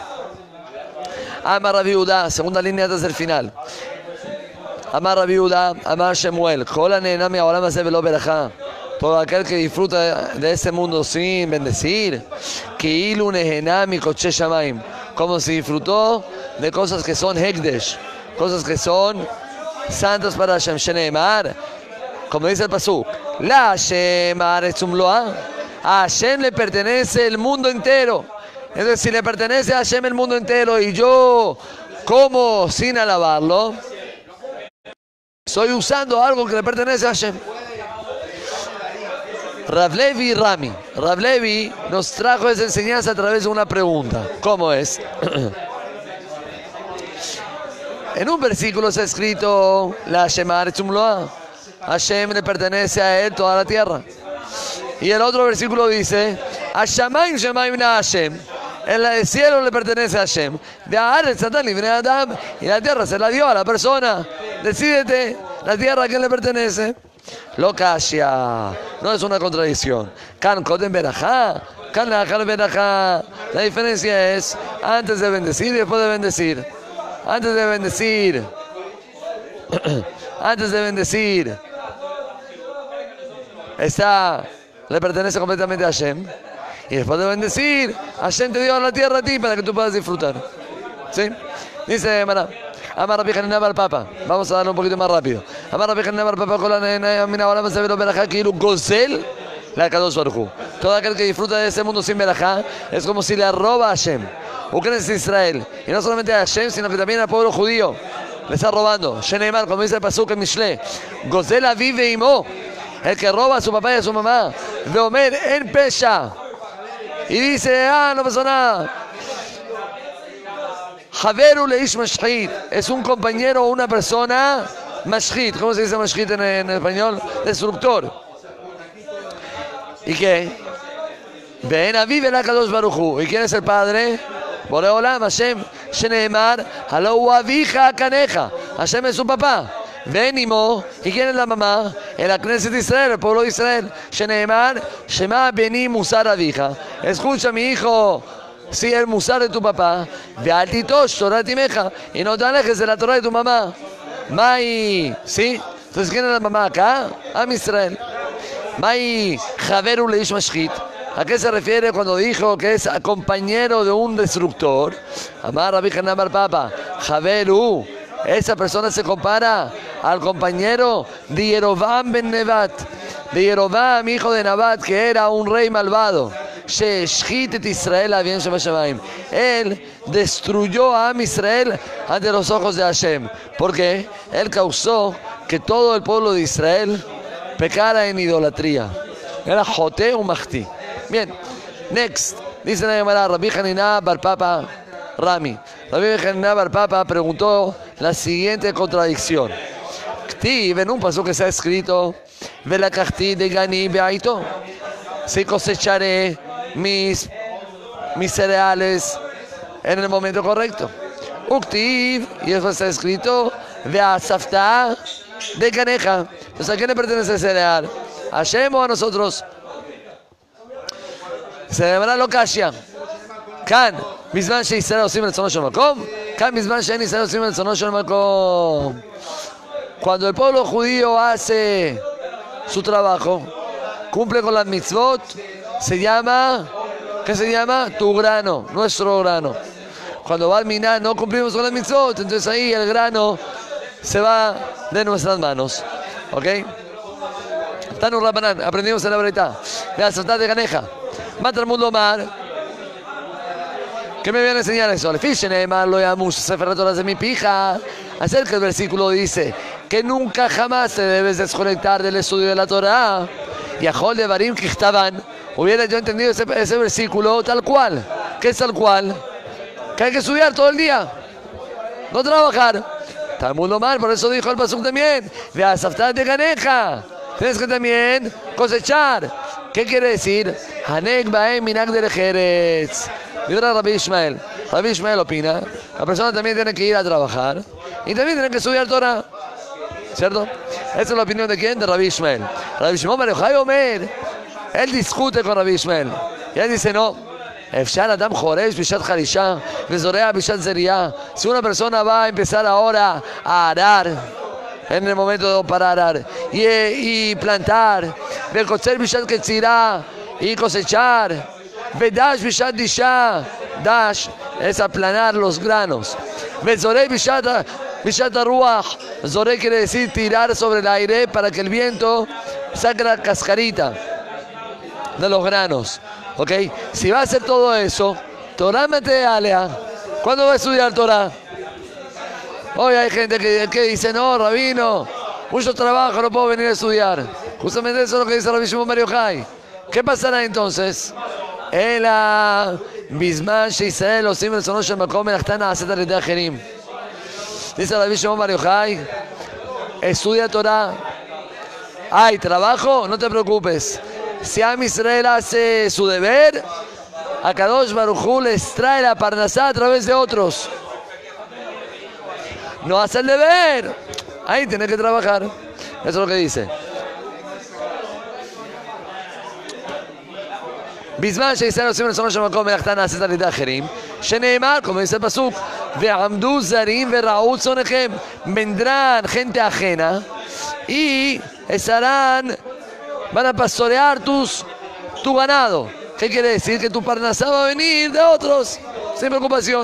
Amar Rabbi Yehuda, segunda línea desde el final. Amar Rabbi Yehuda, Amar Shemuel. Kola nena mi ahora me velo berajá. Todo aquel que disfruta de este mundo sin bendecir. Ki'ilu nehena mi koche shamaim. Como si disfrutó de cosas que son hekdesh, cosas que son santas para Hashem. Sheneemar, como dice el pasuk, la Hashem aretzum loa. A Hashem le pertenece el mundo entero. Entonces, si le pertenece a Hashem el mundo entero y yo como sin alabarlo, estoy usando algo que le pertenece a Hashem. Rav Levi y Rami. Rav Levi nos trajo esa enseñanza a través de una pregunta. ¿Cómo es? En un versículo está escrito, la Hashem aretzum loa. Hashem le pertenece a él toda la tierra. Y el otro versículo dice, Hashamayim shemaim na Hashem. El cielo le pertenece a Hashem. Y la tierra se la dio a la persona. Decídete, la tierra a quién le pertenece. Lo kashya. No es una contradicción. Kan koden berajá. Kan lachar berajá. La diferencia es antes de bendecir y después de bendecir. Antes de bendecir. Antes de bendecir. Le pertenece completamente a Hashem. Y después de bendecir, Hashem te dio a la tierra a ti para que tú puedas disfrutar. ¿Sí? Dice Mara. Amar Rabbi Hanina bar Papa. Vamos a darle un poquito más rápido. Amar Rabbi Hanina bar Papa con la nena mina ahora me se ve lo berajá que ilu gozel la Kadosh Baruj Hu. Todo aquel que disfruta de ese mundo sin berajá es como si le roba a Hashem. Ucrania es Israel. Y no solamente a Hashem, sino que también al pueblo judío. Le está robando. Sheneimar, como dice el pasuk en Mishle. Gozel aviv imo. El que roba a su papá y a su mamá. Veomer en pesha. Y dice, no pasó nada. Haveru leish mashchit. Es un compañero o una persona mashchit. ¿Cómo se dice mashchit en español? Destructor. ¿Y qué? Ven a vive la Kadosh Baruj Hu. ¿Y quién es el padre? Boreolam, Hashem. Sheneemar, Halau avija kaneja. Hashem es su papá. Venimo. ¿Y quién es la mamá? El Knesset de Israel, el pueblo de Israel. Sheneemar, Shema beni musar avija. Escucha, mi hijo, sí, el musar de tu papá. Ve'altitosh Torah timeja. Y no te alejes de la Torah de tu mamá. Mai, ¿sí? Entonces, ¿quién es la mamá acá? Am Israel. Mai, Javeru leish mashchit. ¿A qué se refiere cuando dijo que es compañero de un destructor? Amar Rabbi Hanina bar Papa. Javeru. Esa persona se compara al compañero de Yerovam ben Nebat, de Yerovam, hijo de Nabat, que era un rey malvado. Él destruyó a Am Israel ante los ojos de Hashem, porque él causó que todo el pueblo de Israel pecara en idolatría. Era Joté o Mahti. Bien, next. Dice la Gemara, Rabbi Hanina bar Papa Rami. Rabbi Hanina bar Papa preguntó la siguiente contradicción. En un paso que se ha escrito, Velakachti de Gani Beaito, si cosecharé mis cereales en el momento correcto. Uktiv, y eso está escrito, Veasafta de Ganeja. Entonces, ¿a quién le pertenece el cereal? ¿A Hashem o a nosotros? Se llamará Lokashia. Kan, Bizman Sheisrael Osim el Tzono Shel Makom. Kan, Bizman Shein Israel Osim el Tzono Shel Makom. Cuando el pueblo judío hace su trabajo, cumple con las mitzvot, se llama, ¿qué se llama? Tu grano, nuestro grano. Cuando va al Miná no cumplimos con las mitzvot, entonces ahí el grano se va de nuestras manos. ¿Ok? Tanu Rabbanan, aprendimos en la Breitá. La Sotá de Ganeja. Mata al mundo mar. ¿Qué me viene a enseñar eso? Acerca del versículo dice que nunca jamás te debes desconectar del estudio de la Torah. Y a Jol de Barim Kichtaban, hubiera yo entendido ese versículo tal cual. ¿Qué es tal cual? Que hay que estudiar todo el día, no trabajar. Talmud Lomar, por eso dijo el pasuk también, Veasaftat de Ganeja, tienes que también cosechar. ¿Qué quiere decir? Hanek baem minak derech eretz. Libra Rabbi Ishmael. Rabbi Ishmael opina, la persona también tiene que ir a trabajar y también tiene que estudiar Torah, ¿cierto? Esa es la opinión de quién? De Rabbi Ishmael. Rabbi Shimon bar Yochai Omer, él discute con Rabbi Ishmael y él dice no. Si una persona va a empezar ahora a arar, en el momento para arar, y plantar, y cosechar, dash es aplanar los granos, Zoré quiere decir tirar sobre el aire para que el viento saque la cascarita de los granos. ¿Ok? Si va a hacer todo eso, Torah mete alea. ¿Cuándo va a estudiar Torah? Hoy hay gente que dice, no, rabino, mucho trabajo, no puedo venir a estudiar. Justamente eso es lo que dice Rabbi Shimon bar Yochai. ¿Qué pasará entonces? Ela Bizman Sheisrael Osim el Tzono Shel Makom Melachta Na'aset al Yedei Acherim. Dice Rabbi Shimon bar Yochai, estudia Torah. ¿Hay trabajo? No te preocupes. Si Am Israel hace su deber, a Kadosh Baruj Hu les trae la parnasá a través de otros. No hace el deber, ahí tiene que trabajar. Eso es lo que dice. Bizman she'Yisrael osim el Tzono Shel Makom melachta na'aset al Yedei Acherim, sheneemar, como dice el pasuk, ve'amdu zarim ve'ra'u tzonechem, vendrán gente ajena y estarán, van a pastorear tu ganado. ¿Qué quiere decir? Que tu parnasá va a venir de otros, sin preocupación.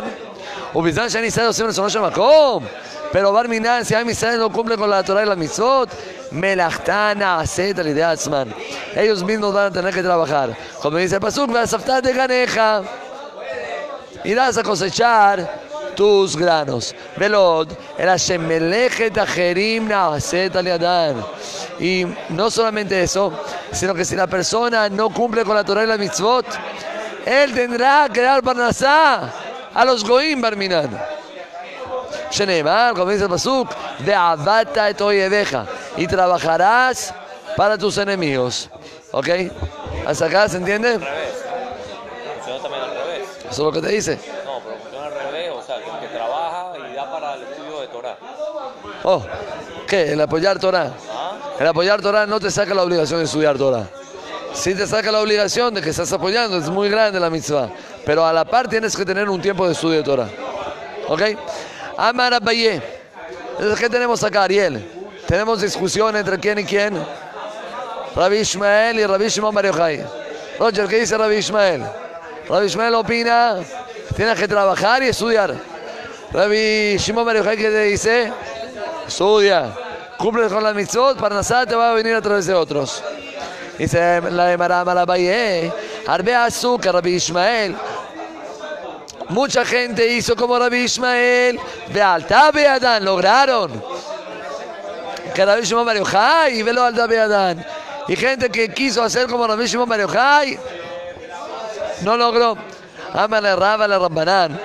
Pero Barminan, si Am Israel no cumple con la Torah y la mitzvot, Melachta Na'aset al Yedei Atzman, ellos mismos van a tener que trabajar. Como dice el pasuk, Veasaftat de Ganeja, irás a cosechar tus granos. Velod, el Hashem Melechet Acherim Na'aset al Yadan. Y no solamente eso, sino que si la persona no cumple con la Torah y la mitzvot, él tendrá que dar parnasá a los goim Barminan. Sheneemar, como dice el pasuk, ve'avata et oyeveja, y trabajarás para tus enemigos. ¿Ok? ¿Hasta acá se entiende? Al revés. Funciona también al revés. Eso es lo que te dice. No, pero funciona al revés, o sea, que trabaja y da para el estudio de Torah. Oh, ¿qué? El apoyar Torah. ¿Ah? El apoyar Torah no te saca la obligación de estudiar Torah. Sí te saca la obligación de que estás apoyando, es muy grande la mitzvah. Pero a la par tienes que tener un tiempo de estudio de Torah. ¿Ok? Amar Abaye. Entonces, ¿qué tenemos acá, Ariel? Tenemos discusión entre quién y quién. Rabbi Ishmael y Rabbi Shimon bar Yochai. Roger, ¿qué dice Rabbi Ishmael? Rabbi Ishmael opina, tienes que trabajar y estudiar. Rabbi Shimon bar Yochai, ¿qué te dice? Estudia. cumples con la mitzvot, Parnasá te va a venir a través de otros. Dice la de Maramabaye, Arbe Azúcar, Rabbi Ishmael. Mucha gente hizo como Rabbi Ishmael, Bealta Beadán, lograron que Rabbi Shimon Bar Yochai y velo Alta Beadán. Y gente que quiso hacer como Rabbi Shimon Bar Yochai no logró. Amale Raba le Rambanán.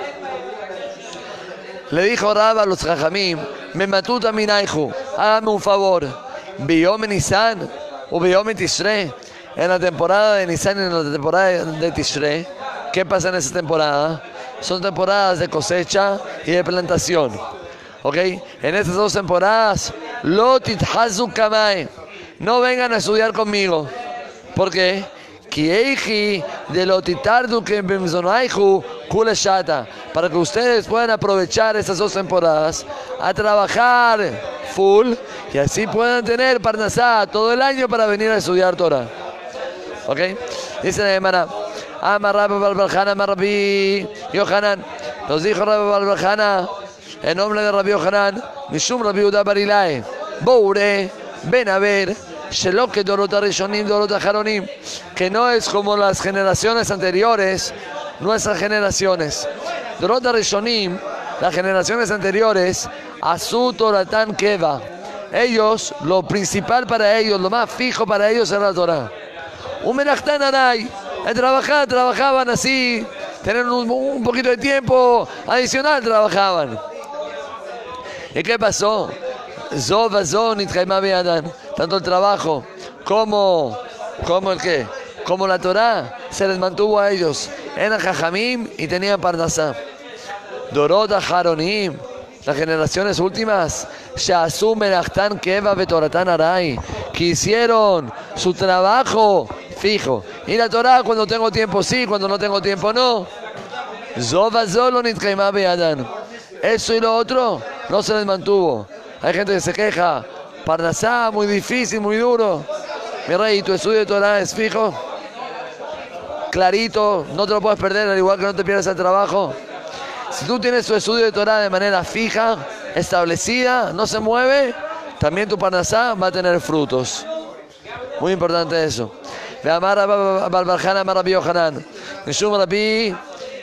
Le dijo Raba a los Jajamim, me matuta minaihu, hágame un favor. Biyom Nisan o Biyom Tishrei. En la temporada de Nisan y en la temporada de Tishrei, ¿qué pasa en esa temporada? Son temporadas de cosecha y de plantación. ¿Ok? En estas dos temporadas, Lo tithazu kamai. No vengan a estudiar conmigo. ¿Por qué? Kieiji de lo titardu que bemzonaihu kuleshata. Para que ustedes puedan aprovechar estas dos temporadas a trabajar full y así puedan tener parnasá todo el año para venir a estudiar Torah. ¿Ok? Dice la Gemara. Amar Rabbi Balbarjana, Amar Rabbi Yohanan. Nos dijo Rabbi Balbarjana, en nombre de Rabbi Yohanan, Mishum Rabbi Yehuda Bar Ilai, Boure, ven a ver, Sheloke Dorot Arishonim, Dorot Aharonim, que no es como las generaciones anteriores, nuestras generaciones. Dorot Arishonim, las generaciones anteriores, Asu Toratan Keva. Ellos, lo principal para ellos, lo más fijo para ellos era la Torah. Umenachtan Aray. Trabajaban así, tenían un poquito de tiempo adicional, trabajaban. ¿Y qué pasó? Tanto el trabajo como el qué, como la Torah se les mantuvo a ellos. Eran jajamim y tenían parnasá. Dorot Aharonim, las generaciones últimas, Sha'asu Melachtan Keva Betoratan Aray, que hicieron su trabajo fijo. Y la Torah cuando tengo tiempo sí, cuando no tengo tiempo no. Eso y lo otro no se les mantuvo. Hay gente que se queja, Parnasá, muy difícil, muy duro. Mi rey, tu estudio de Torah es fijo, clarito, no te lo puedes perder, al igual que no te pierdas el trabajo. Si tú tienes tu estudio de Torah de manera fija, establecida, no se mueve, también tu Parnasá va a tener frutos. Muy importante eso. Amar Balbarjana, Amar Rabbi Yohanan, Mishum Rabbi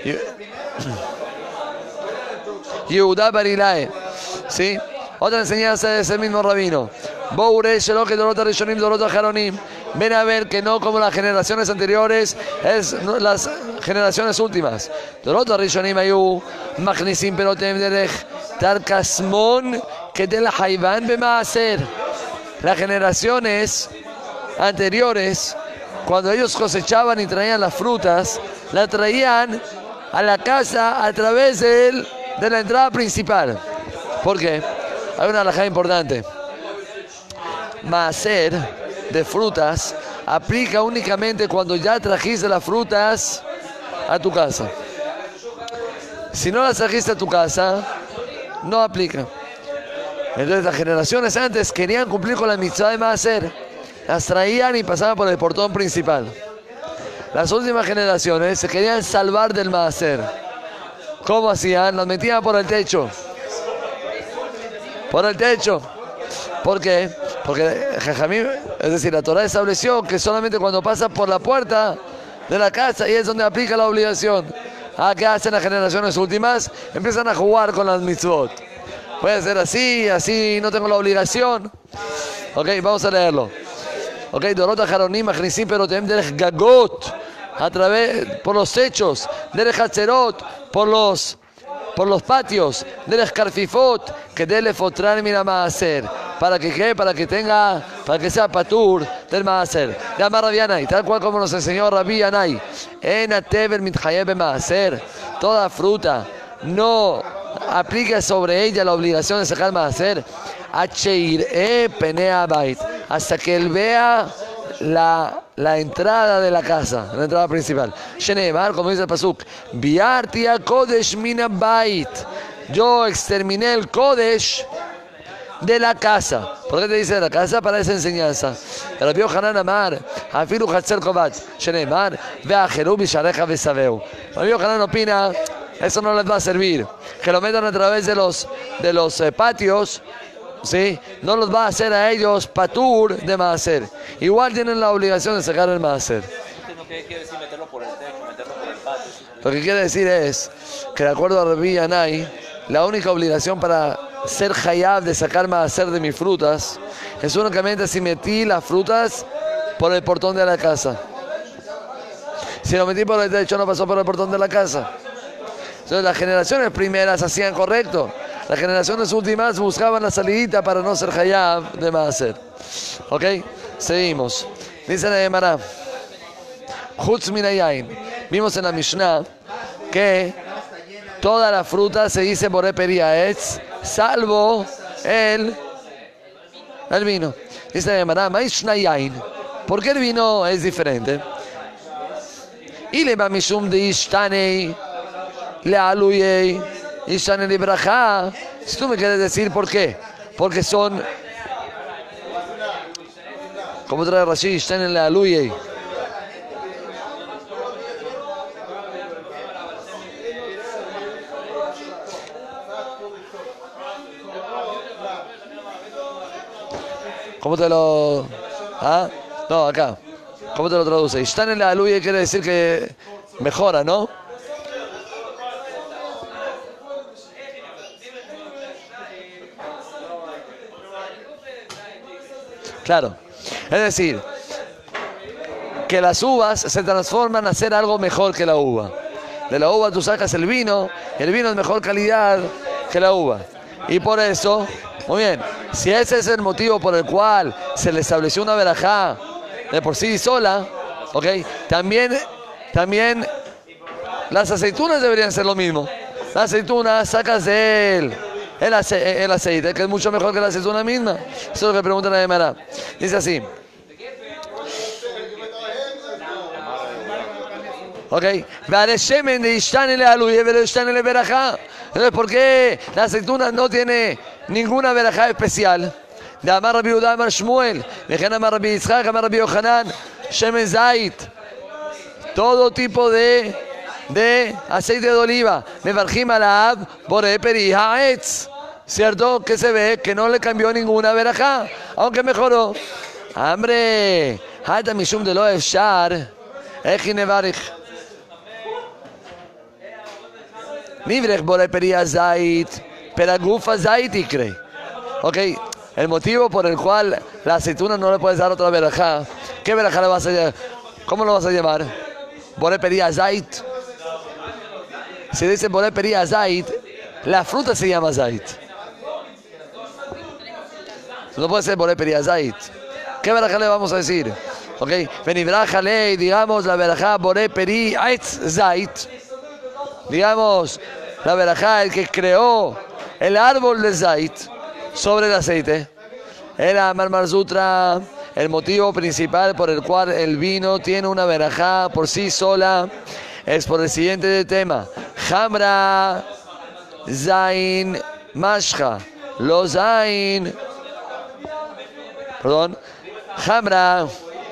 Yehuda Bar Ilai. ¿Sí? Otra enseñanza de ese mismo rabino. Boure Sheloke Dorot Arishonim, Dorot Aharonim. Ven a ver que no como las generaciones anteriores, es las generaciones últimas. Dorot Arishonim ayu Machnisim Perotem Derech Tarkasmon Kedel Hayvan Bemaaser. Las generaciones anteriores, cuando ellos cosechaban y traían las frutas, la traían a la casa a través de la entrada principal. ¿Por qué? Hay una halajá importante. Maaser de frutas aplica únicamente cuando ya trajiste las frutas a tu casa. Si no las trajiste a tu casa, no aplica. Entonces las generaciones antes querían cumplir con la mitzvah de Maaser. Las traían y pasaban por el portón principal. Las últimas generaciones se querían salvar del Maaser. ¿Cómo hacían? Las metían por el techo. Por el techo. ¿Por qué? Porque Jajamim, es decir, la Torah estableció que solamente cuando pasas por la puerta de la casa y es donde aplica la obligación. ¿Qué hacen las generaciones últimas? Empiezan a jugar con las mitzvot. Puede ser así, así no tengo la obligación. Ok, vamos a leerlo. Ok, Dorot Aharonim, Machnisim Perotem Derech Gagot, a través, por los techos, Derech Hatzerot, por los patios, Derech Karfifot, que dele fotrar mira Maaser, para que ¿qué? Para que sea patur del Maaser. De Amar Rabbi Yanai, tal cual como nos enseñó Rabbi Yanai, En Atever Mitchayeb Maaser, toda fruta no aplica sobre ella la obligación de sacar Maaser. Hasta que él vea la entrada de la casa, la entrada principal. Sheneemar, como dice el pasuk, Biarti a Kodesh mina bait. Yo exterminé el Kodesh de la casa. ¿Por qué te dice de la casa? Para esa enseñanza. Rabbi Yohanan Amar, Afilu Hatzer Kovat, Sheneemar, Veajeru Bishareja Besaveu. Rabbi Yohanan opina, eso no les va a servir. Que lo metan a través de los patios ¿sí? No los va a hacer a ellos patur de maaser. Igual tienen la obligación de sacar el maaser. ¿Qué quiere decir meterlo por el techo, meterlo por el patio? Lo que quiere decir es que de acuerdo a Rabbi Yanai, la única obligación para ser hayab de sacar maaser de mis frutas es únicamente si metí las frutas por el portón de la casa. Si lo metí por el techo no pasó por el portón de la casa. Entonces las generaciones primeras hacían correcto. Las generaciones últimas buscaban la salidita para no ser hayab de maaser. ¿Ok? Seguimos. Dice la Gemara. Chutz min hayain. Vimos en la Mishnah que toda la fruta se dice boré periaetz, salvo el vino. Dice la Gemara, Mishnah yain. ¿Por qué el vino es diferente? Y le va mishum de ishtanei, le aluyei, ishtanei de braja. Si tú me quieres decir por qué, porque son, como trae Rashi, ishtanei le aluyei. ¿Cómo te lo...? ¿Ah? No, acá. ¿Cómo te lo traduce? Ishtan en la aluye quiere decir que mejora, ¿no? Claro. Es decir, que las uvas se transforman a ser algo mejor que la uva. De la uva tú sacas el vino es mejor calidad que la uva. Y por eso... Muy bien, si ese es el motivo por el cual se le estableció una verajá de por sí sola, ¿ok? También las aceitunas deberían ser lo mismo. Las aceitunas sacas de el aceite, que es mucho mejor que la aceituna misma. Eso es lo que pregunta la Gemara. Dice así. ¿Ok? Entonces, ¿por qué la aceituna no tiene ninguna verajá especial? De Amar Rabbi Yehuda, Amar Shmuel, Mejen Amar Rabbi Yitzchak, Amar Rabbi Yochanan, Shemen Zait, todo tipo de aceite de oliva, Mevarjim Alav, Boré Peri Haetz, ¿cierto? Que se ve que no le cambió ninguna verajá, aunque mejoró. Hambre, Hata Mishum de lo Efshar, Echin Nevarich. Nivrech boré peria zait, peragufa zait ikre. Ok, el motivo por el cual la aceituna no le puedes dar otra verajá. ¿Qué verajá le vas a llevar? ¿Cómo lo vas a llevar? Boré peria zait. Si dice boré peria zait, la fruta se llama zait. No puede ser boré peria zait. ¿Qué verajá le vamos a decir? Ok, venibrajale, digamos la verajá boré peri aitz zait. Digamos, la verajá, el que creó el árbol de Zait sobre el aceite, era Marmar Sutra, el motivo principal por el cual el vino tiene una verajá por sí sola, es por el siguiente tema. Hamra, Zain, Mashcha, lo Zain, perdón, Hamra,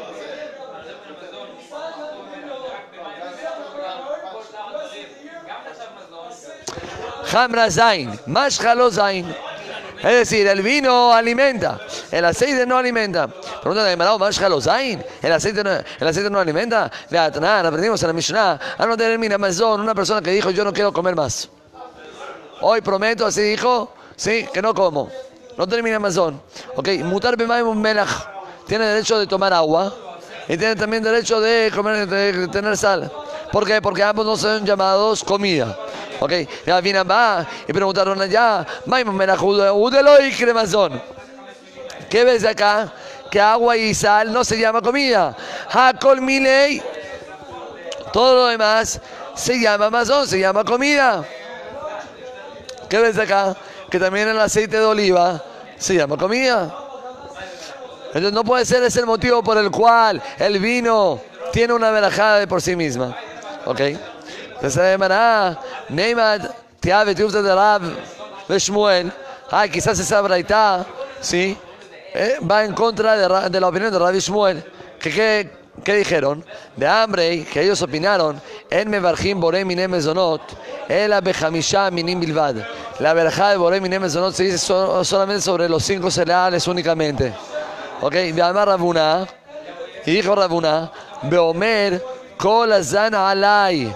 Hamra Zain, Mashcha lo Zain. Es decir, el vino alimenta, el aceite no alimenta. Pregunta de Marao, Mashcha lo Zain, el aceite no alimenta. Vea, aprendimos en la Mishnah, no termina Mazón, una persona que dijo, yo no quiero comer más. Hoy prometo, así dijo, sí, que no como. No termina Mazón. Ok, mutar b'mayim melach, tiene derecho de tomar agua y tiene también derecho de comer, de tener sal. ¿Por qué? Porque ambos no son llamados comida. Ok, ya vienen y preguntaron allá, ¿qué ves acá? Que agua y sal no se llama comida. Hakol milei, todo lo demás se llama mazón, se llama comida. ¿Qué ves acá? Que también el aceite de oliva se llama comida. Entonces no puede ser ese el motivo por el cual el vino tiene una verajada de por sí misma. Ok. Entonces Mará, Neymar, Tiabe, Tiufta de Rab, de Shmuel, quizás esa braitá, sí, va en contra de la opinión de Rabbi Shmuel. ¿Qué dijeron? De hambre, que ellos opinaron, en Mevarjim Boré Mine Mezonot, Ela Bejamisha Minim Bilvad, la verajá de Boré Miné Mezonot se dice solamente sobre los 5 cereales únicamente. Ok, Ve'amar Rabuna, y dijo Rabuna, Beomer Kol Hazan Alay.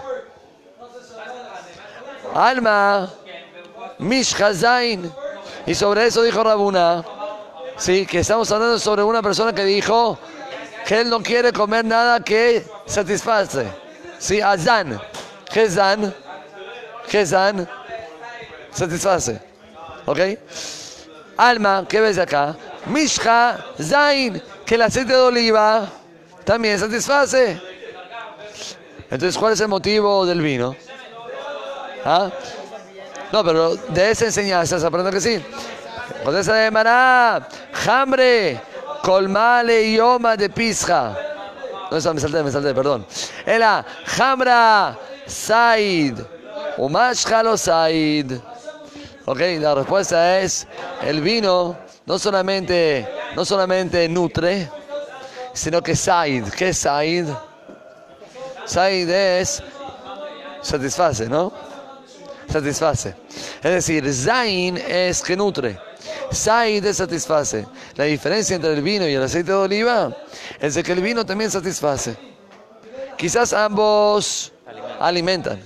Alma, Mish Hazain. Y sobre eso dijo Rabuna, sí, que estamos hablando sobre una persona que dijo que él no quiere comer nada que satisface. Sí, Hazan. Hazan. Hazan. Satisface. ¿Ok? Alma, ¿qué ves acá? Mishcha Zain, que el aceite de oliva también satisface. Entonces, ¿cuál es el motivo del vino? ¿Ah? No, pero de esa enseñanza se aprende que sí. Cuando se llamará Hambre, Colmale Yoma de Pisja. No, eso me salté, perdón. Era Hamra Said, Umashjalo Said. Ok, la respuesta es: el vino no solamente nutre, sino que Said. ¿Qué es Said? Said es satisface, ¿no? Satisface. Es decir, Zain es que nutre. Said es satisface. La diferencia entre el vino y el aceite de oliva es de que el vino también satisface. Quizás ambos alimentan.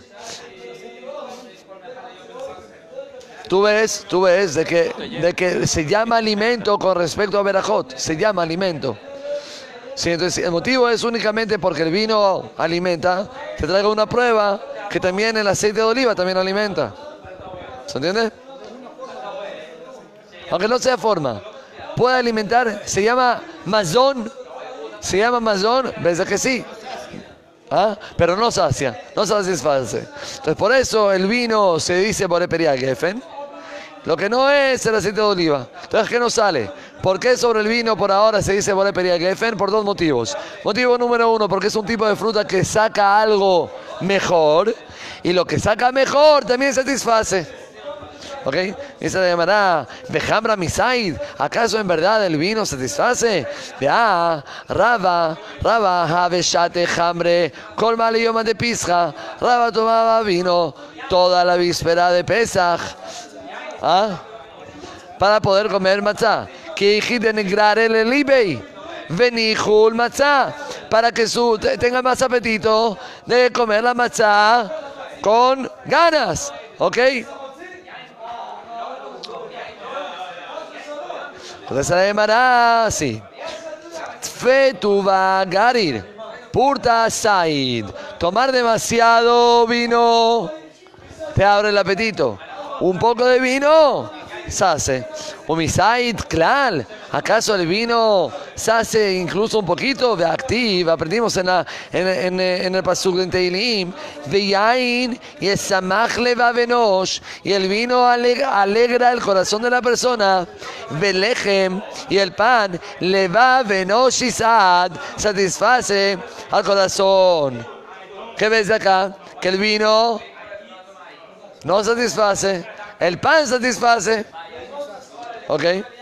Tú ves de que se llama alimento con respecto a Berajot. Se llama alimento. Sí, entonces el motivo es únicamente porque el vino alimenta. Te traigo una prueba que también el aceite de oliva también alimenta. ¿Se entiende? Aunque no sea forma, puede alimentar. Se llama mazón. Se llama mazón. ¿Ves que sí? ¿Ah? Pero no sacia, no satisface. Entonces por eso el vino se dice Boré Periag Gefen. Lo que no es el aceite de oliva. Entonces, ¿qué nos sale? ¿Por qué sobre el vino por ahora se dice Boré Periag Gefen? Por dos motivos. Motivo número uno, porque es un tipo de fruta que saca algo mejor. Y lo que saca mejor también satisface. ¿Ok? Y se le llamará Bejambra Misaid. ¿Acaso en verdad el vino satisface? Ya, Raba, Haveshate Hambre, Colmale Yoma de Pisja. Raba tomaba vino toda la víspera de Pesach. ¿Ah? Para poder comer matzá. Que de negrar el elibei. Venijul matzá. Para que tenga más apetito de comer la matzá con ganas. ¿Ok? Entonces se llamará así. Tfetuva garir. Purta said. Tomar demasiado vino te abre el apetito. Un poco de vino sace. Umisaid klal. ¿Acaso el vino sace incluso un poquito? De activa. Aprendimos en el pasuk de Teilim. Veyain y esamach leva venosh. Y el vino alegra el corazón de la persona. Velechem y el pan leva venosh y sad. Satisface al corazón. ¿Qué ves de acá? Que el vino no satisface, el pan satisface. ¿Ok?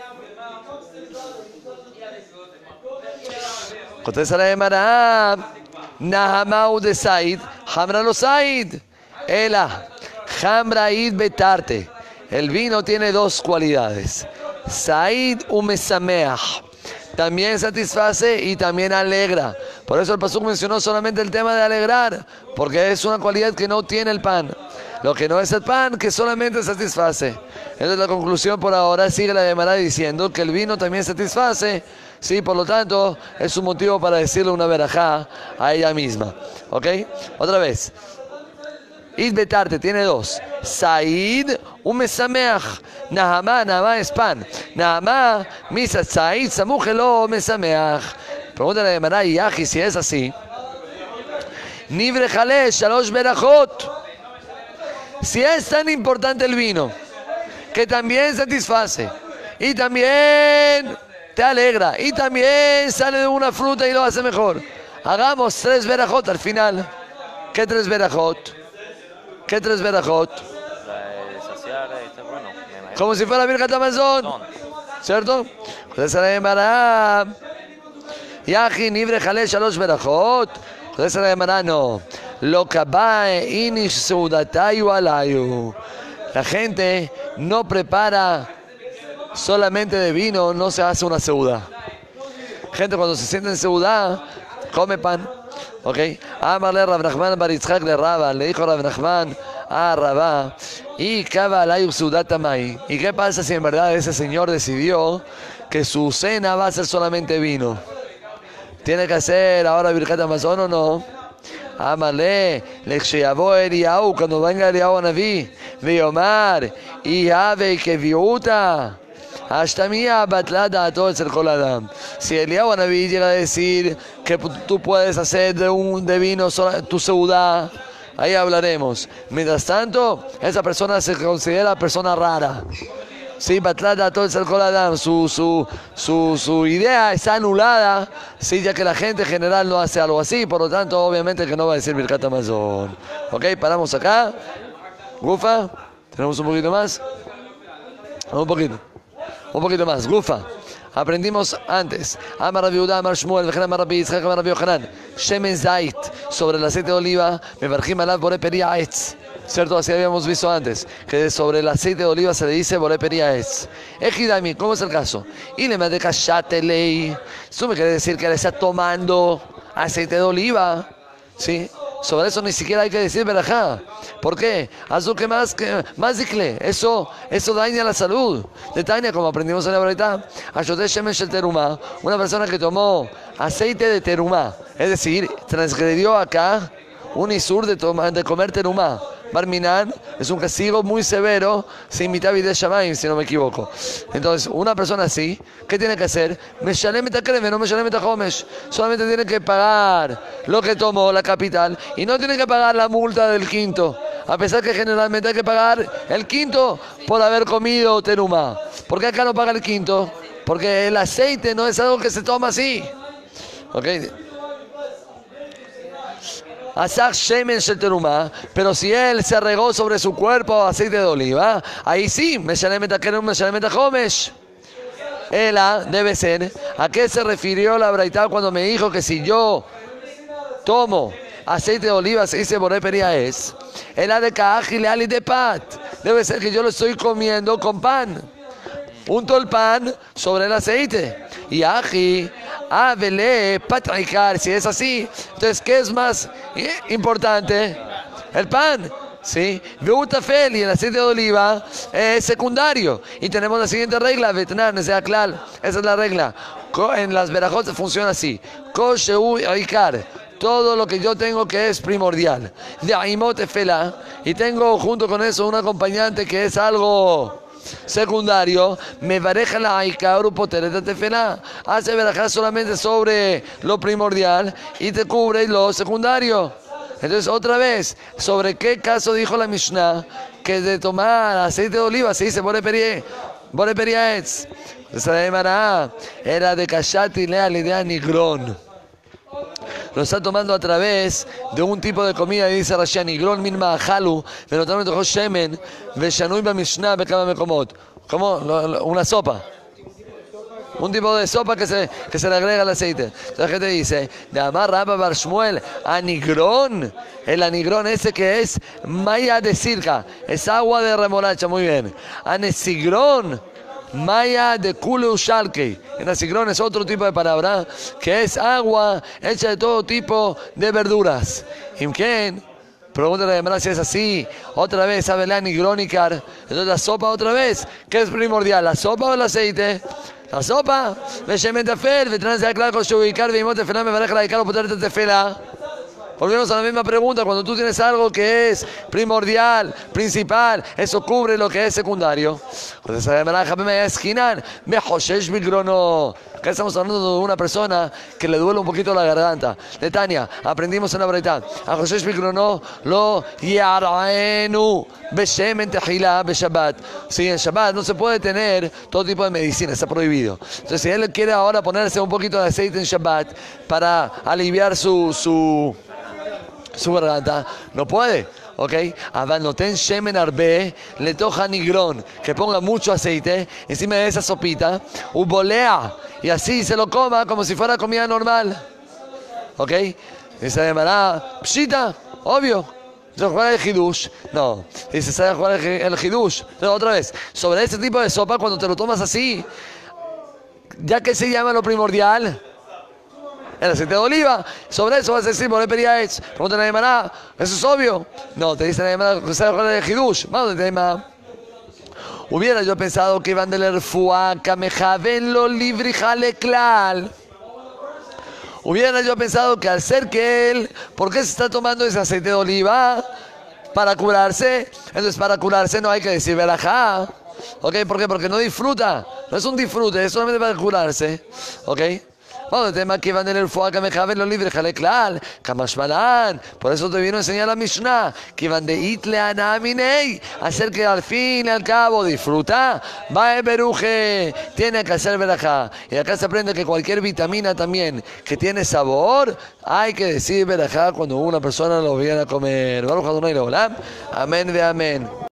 Contesta la Gemara. Nahamau de Said, Hamra lo Said. Ela, Hamra id betarte. El vino tiene dos cualidades. Said umesameach. También satisface y también alegra. Por eso el pasuk mencionó solamente el tema de alegrar, porque es una cualidad que no tiene el pan. Lo que no es el pan, que solamente satisface. Esa es la conclusión por ahora. Sigue la Gemara diciendo que el vino también satisface. Sí, por lo tanto, es un motivo para decirle una verajá a ella misma. ¿Ok? Otra vez. Id betarte tiene dos. Said umesameach. Nahama es pan. Nahama, misa Said, samujelo mesameach. Pregúntale a la Gemara y Yaji si es así. Nibre jale shalosh berajot. Si es tan importante el vino, que también satisface, y también te alegra, y también sale de una fruta y lo hace mejor, hagamos 3 verajot al final. ¿Qué 3 verajot? ¿Qué 3 verajot? Bueno, como si fuera Birkat Hamazon, ¿cierto? Entonces la Gemara, Yaji nibre jale shalosh verajot. Entonces la Gemara no. Lo kabae inish seudatayu alayu. La gente no prepara solamente de vino, no se hace una seudá. Gente cuando se siente en seudá, come pan. ¿Ok? Amarle Rav Nachman bar Yitzchak le Raba, le dijo Rav Nachman a Rabá, y Kabbalayuk Seudat Tamay. ¿Y qué pasa si en verdad ese señor decidió que su cena va a ser solamente vino? ¿Tiene que hacer ahora Birkat Hamazon o no? Amarle, le Sheyavo Eliyahu, cuando venga Eliyahu Naví, Veyomar, y Ave que viuta. Hasta mía batlada a todo el cerco Adam. Si Eliyahu Naví llega a decir que tú puedes hacer de vino tu seudá, ahí hablaremos. Mientras tanto, esa persona se considera persona rara. Sí, batlada a todo el cerco Adam. Su idea está anulada, sí, ya que la gente en general no hace algo así, por lo tanto, obviamente que no va a decir Birkat Hamazon. Ok, paramos acá. Gufa, ¿tenemos un poquito más? Un poquito más, Gufa. Aprendimos antes. Amar Rabbi Yehuda, Amar Shmuel, Vejena Amar Rabbi Yitzchak, Amar Rabbi Yochanan. Shemen Zait, sobre el aceite de oliva, Mevarjim Alav Boré Peria Etz. ¿Cierto? Así habíamos visto antes, que sobre el aceite de oliva se le dice Boré Peria Etz. Ejidami, ¿cómo es el caso? Y le mete Kashatele. Eso me quiere decir que le está tomando aceite de oliva. ¿Sí? Sobre eso ni siquiera hay que decir verajá. ¿Por qué? Haz que más dicle. Eso daña la salud. De Tania, como aprendimos en la verdad, Ashote Shemesh el terumá, una persona que tomó aceite de terumá, es decir, transgredió acá un isur de comer terumá. Barminan es un castigo muy severo, sin mitad de Shamayim, si no me equivoco. Entonces, una persona así, ¿qué tiene que hacer? Meshalem et hakreve, no meshalem et hachomesh. Solamente tiene que pagar lo que tomó la capital y no tiene que pagar la multa del quinto. A pesar que generalmente hay que pagar el quinto por haber comido terumá. ¿Por qué acá no paga el quinto? Porque el aceite no es algo que se toma así. ¿Ok? Asach shemen shel terumá, pero si él se regó sobre su cuerpo aceite de oliva, ahí sí, meshalem et hakerem, meshalem et hachomesh. Ela debe ser, ¿a qué se refirió la braita cuando me dijo que si yo tomo aceite de oliva se dice boré peria es? Ela de kaji leali de pat, debe ser que yo lo estoy comiendo con pan. Punto el pan sobre el aceite. Y aji, avele, patricar, si es así. Entonces, ¿qué es más importante? El pan. ¿Sí? Veutafel y el aceite de oliva es secundario. Y tenemos la siguiente regla, Vetnan, sea claro. Esa es la regla. En las verajot funciona así. Kosheu aikar. Todo lo que yo tengo que es primordial. De Aimot Efela. Y tengo junto con eso un acompañante que es algo secundario, me bareja la aikaru potereta tefela, hace barajar solamente sobre lo primordial y te cubre lo secundario. Entonces otra vez, ¿sobre qué caso dijo la Mishnah que de tomar aceite de oliva se dice boré peria etz? Era de kashati lea la idea nigrón. Lo está tomando a través de un tipo de comida, y dice Rashi, Nigrón min ma'achalu, ונותן לתוכו שמן, ושנוי במשנה בכמה מקומות. como una sopa. Un tipo de sopa que se le agrega al aceite. Entonces la gente dice, de Amar Rabba Bar Shmuel, anigrón, el anigrón ese que es maya de circa, es agua de remolacha, muy bien. Anesigrón, maya de kulu shalkei. En asigrón es otro tipo de palabra, que es agua hecha de todo tipo de verduras. Imken, pregúntale a Gemara si es así. Otra vez, Abelá nigrónicar. Entonces la sopa otra vez, ¿qué es primordial? ¿La sopa o el aceite? La sopa, volvemos a la misma pregunta. Cuando tú tienes algo que es primordial, principal, eso cubre lo que es secundario. Acá estamos hablando de una persona que le duele un poquito la garganta. De Tania, aprendimos en la verdad. A José Bigrono lo yaraenu beshemen tehila beshabbat. Sí, en Shabbat no se puede tener todo tipo de medicina, está prohibido. Entonces, si él quiere ahora ponerse un poquito de aceite en Shabbat para aliviar su garganta, no puede. ¿Ok? Avanoten shemen arbe, le toja nigrón, que ponga mucho aceite encima de esa sopita, ubolea, y así se lo coma como si fuera comida normal. ¿Ok? Dice de Mará, pshita, obvio. ¿Se juega el hidush? No. Dice, ¿sabe jugar el hidush? No, otra vez. Sobre ese tipo de sopa, cuando te lo tomas así, ya que se llama lo primordial, el aceite de oliva, sobre eso vas a decir, Boré Periaetz, pregunta la Gemara, eso es obvio. No, te dice la Gemara, ¿sabe jugar el hidush? Vamos, tema. Hubiera yo pensado que iban del erfuá, kamejaven lo librijale klal. Hubiera yo pensado que al ser que él, ¿por qué se está tomando ese aceite de oliva? Para curarse. Entonces para curarse no hay que decir verajá. ¿Ok? ¿Por qué? Porque no disfruta. No es un disfrute, es solamente para curarse. ¿Ok? Vamos, el tema que van en el fuego me caben los libres, jale klal, kamashmalan. Por eso te vino a enseñar la Mishnah, que van de itle anaminei, hacer que al fin y al cabo disfruta. Va beruje, tiene que hacer verajá. Y acá se aprende que cualquier vitamina también que tiene sabor, hay que decir verajá cuando una persona lo viene a comer. Baruch Adonai Leolam. Amén de amén.